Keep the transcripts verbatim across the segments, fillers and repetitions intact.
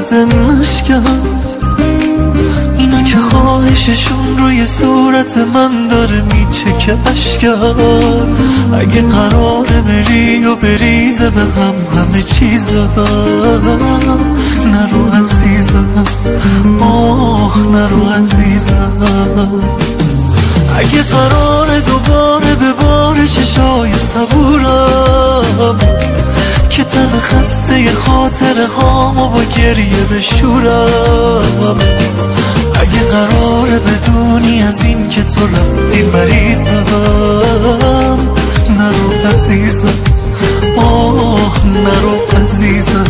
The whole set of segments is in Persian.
قد نشکن. اینا که خواهششون روی صورت من داره میچکه اشکم. اگه قراره بری و بریزه به هم همه چیزم، نرو عزیزم، آه نرو عزیزم. اگه قراره دوباره به بار چشای صبورم که تن خسته خاطر هامو با گریه بشورم. اگه قراره بدونی از این که تو رفتی مریضم، نرو عزیزم، آه نرو عزیزم.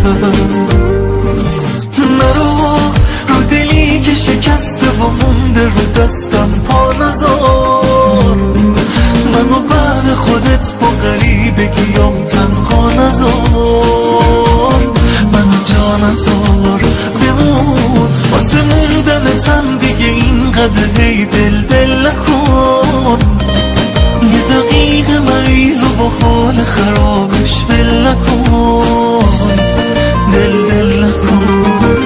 نرو رو دلی که شکسته و مونده رو دستم پا نذار. منو بعد خودت با غریبگیام تنها نذار. منو جا نذار بمون واسه موندنتم دیگه اینقدر هی دل دل نکن. یه دقیقه مریض و با حال خرابش ول نکن، دل دل نکن.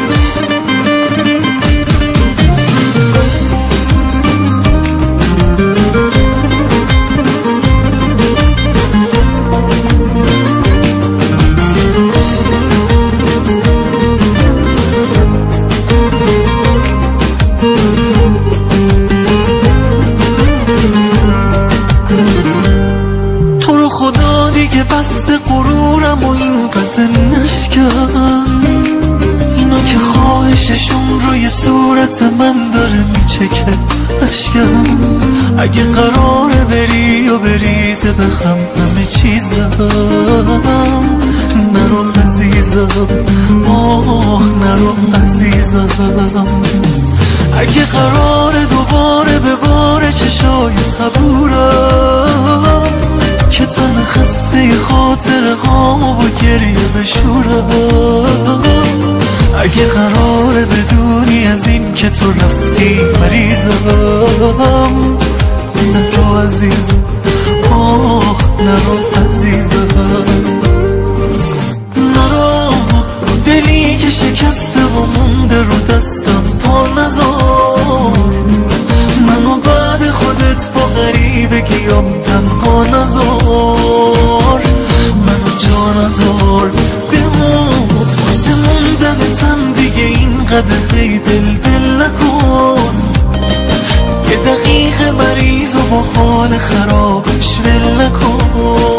خدا دیگه بست غرورم و اینقدر نشکن. اینا که خواهششون روی صورت من داره میچکه اشکم. اگه قراره بری و بریزه به هم همه چیزم، نرو عزیزم، آه نرو عزیزم. اگه قراره دوباره به بار چشای صبورم که تن خسته خاطر هامو با گریه بشورم. اگه قراره بدونی از این که تو رفتی مریضم، نرو عزیزم، آه نرو عزیزم. نرو رو دلی که شکسته و مونده رو دستم پا نذار. منو بعد خودت با غریبگیام تنها نذار. منو جا نذار بمون واسه موندنتم دیگه اینقدر هی دل دل نکن. یه دقیقه مریض و با حال خرابش ول نکن.